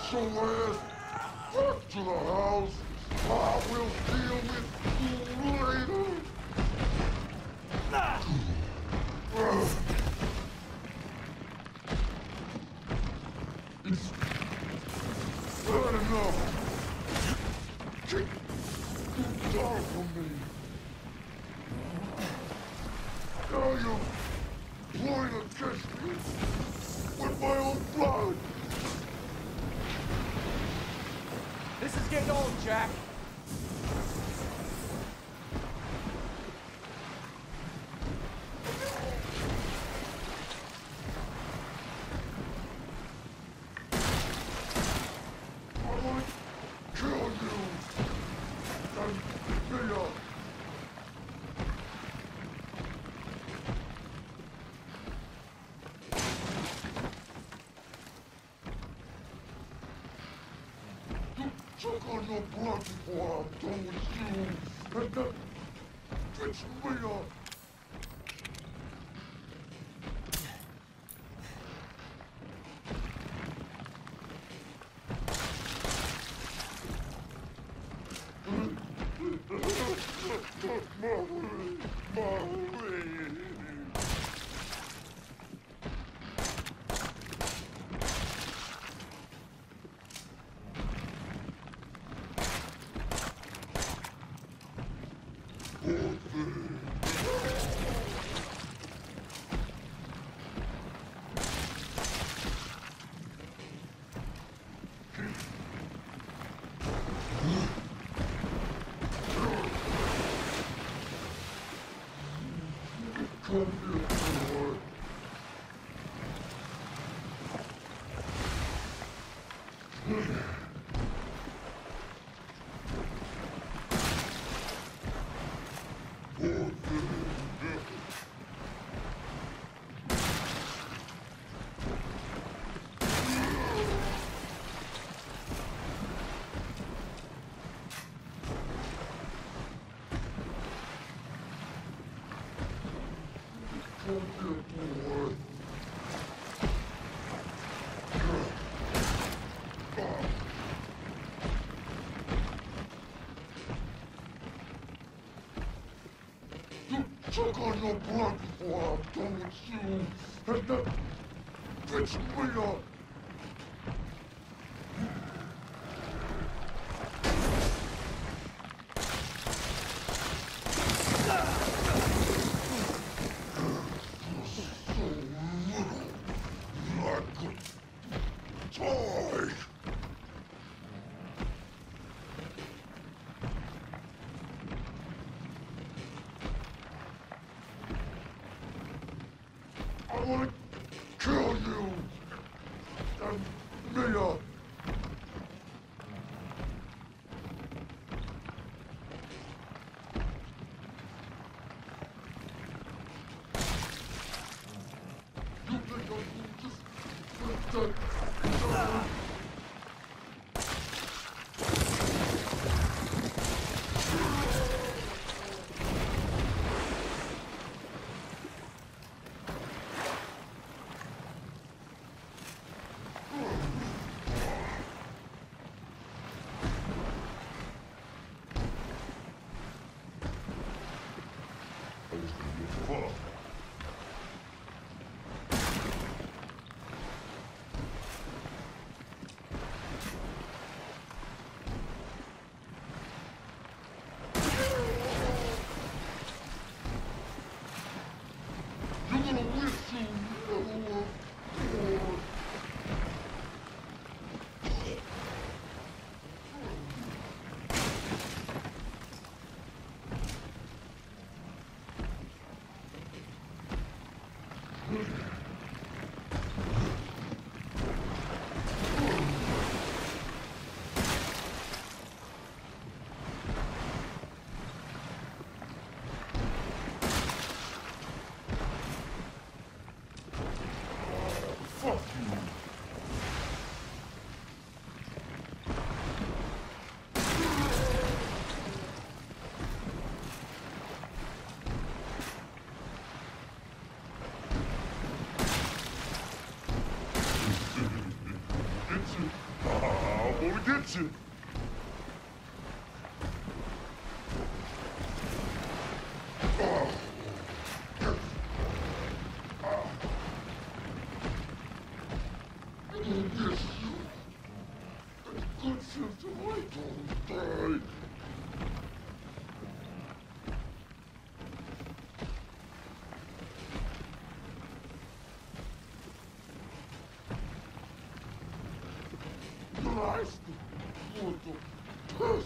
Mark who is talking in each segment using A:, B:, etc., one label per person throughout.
A: your ass back to the house. I will deal with you later. It's bad enough. Get down from me. Now you point against me with my own blood.
B: This is getting old, Jack.
A: I want to kill you. And Mia. You took on your blood before I'm done with you. And that fits Mia. Come here, boy. Come here, boy. You took on your blood before I'm done with you, and that fits me up. Toy! I want to kill you! And Mia! You think I can just let that go? get you. I'm gonna get you. Good sense of light don't die. Christ, what the piss?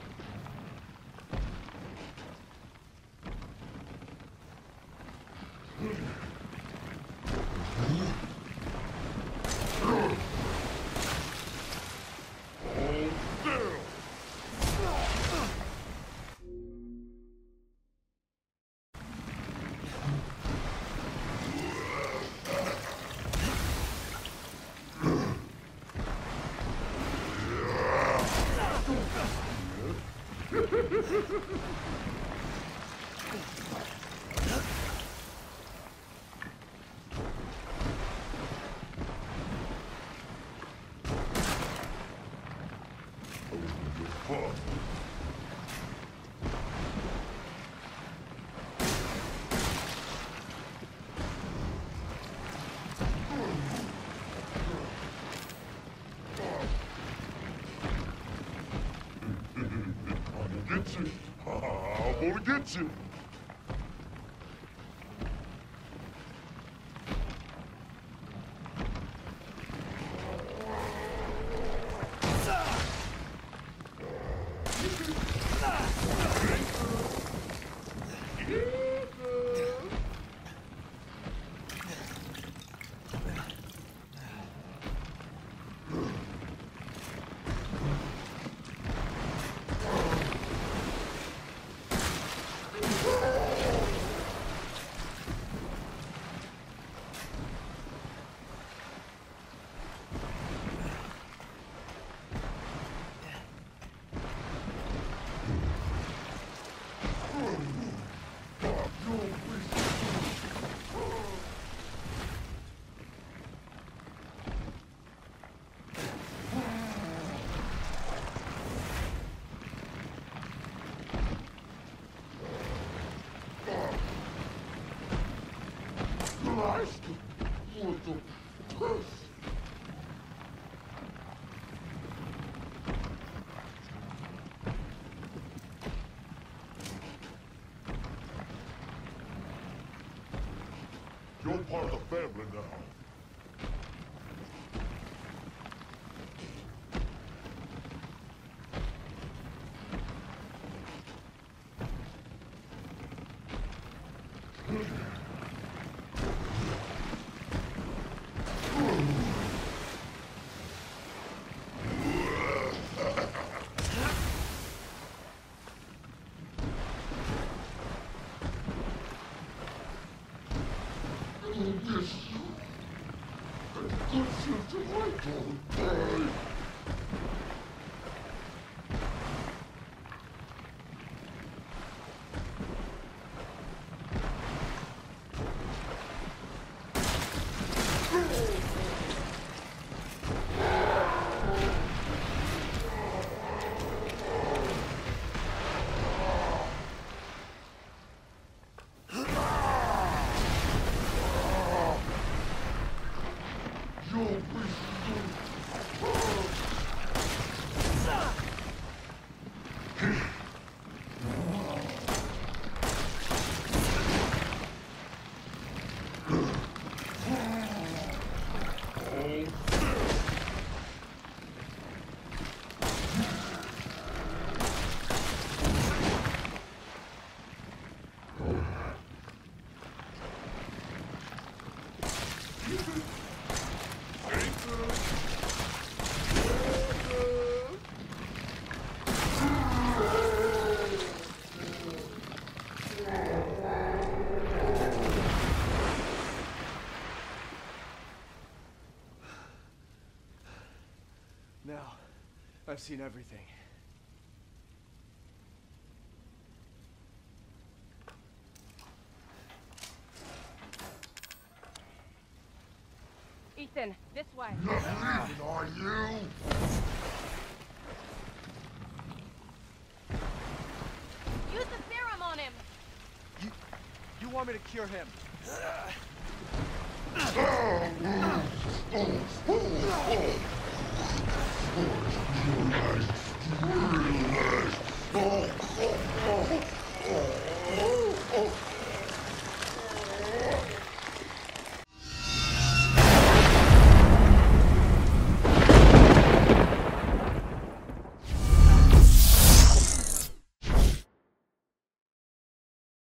A: Get you. I'm gonna get you. Christ, what the piss? You're part of the family now. Yes, good sense of light don't die.
B: Now, I've seen everything.
C: Ethan, this way.
A: Not leaving, are you?
B: You want me to cure him?